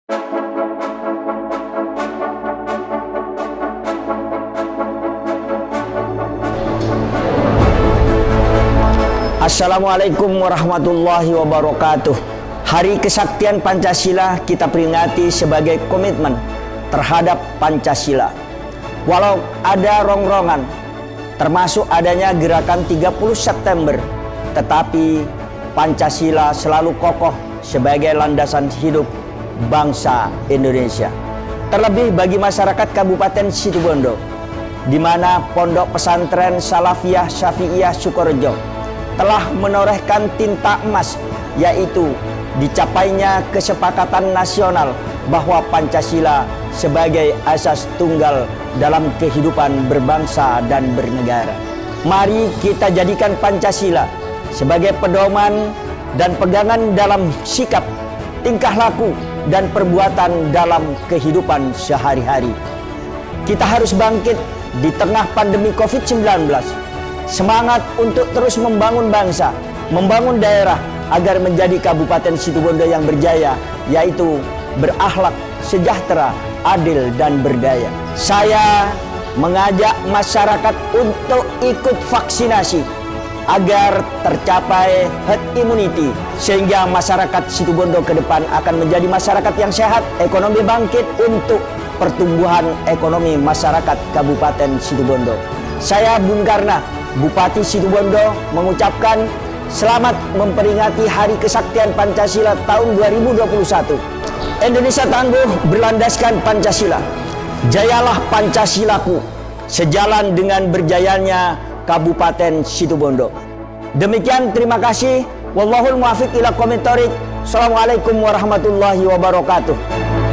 Assalamualaikum warahmatullahi wabarakatuh. Hari Kesaktian Pancasila kita peringati sebagai komitmen terhadap Pancasila. Walau ada rongrongan, termasuk adanya gerakan 30 September, tetapi Pancasila selalu kokoh sebagai landasan hidup bangsa Indonesia. Terlebih bagi masyarakat Kabupaten Situbondo, di mana Pondok Pesantren Salafiyah Syafi'iyah Sukorejo telah menorehkan tinta emas, yaitu dicapainya kesepakatan nasional bahwa Pancasila sebagai asas tunggal dalam kehidupan berbangsa dan bernegara. Mari kita jadikan Pancasila sebagai pedoman dan pegangan dalam sikap, tingkah laku, dan perbuatan dalam kehidupan sehari-hari. Kita harus bangkit di tengah pandemi COVID-19. Semangat untuk terus membangun bangsa, membangun daerah agar menjadi Kabupaten Situbondo yang berjaya, yaitu berakhlak, sejahtera, adil, dan berdaya. Saya mengajak masyarakat untuk ikut vaksinasi agar tercapai herd immunity, sehingga masyarakat Situbondo ke depan akan menjadi masyarakat yang sehat, ekonomi bangkit untuk pertumbuhan ekonomi masyarakat Kabupaten Situbondo. Saya Bung Karna, Bupati Situbondo, mengucapkan selamat memperingati Hari Kesaktian Pancasila tahun 2021. Indonesia tangguh berlandaskan Pancasila. Jayalah Pancasilaku, sejalan dengan berjayanya Kabupaten Situbondo. Demikian, terima kasih. Wallahul muwaffiq ila aqwamit thoriq. Assalamualaikum warahmatullahi wabarakatuh.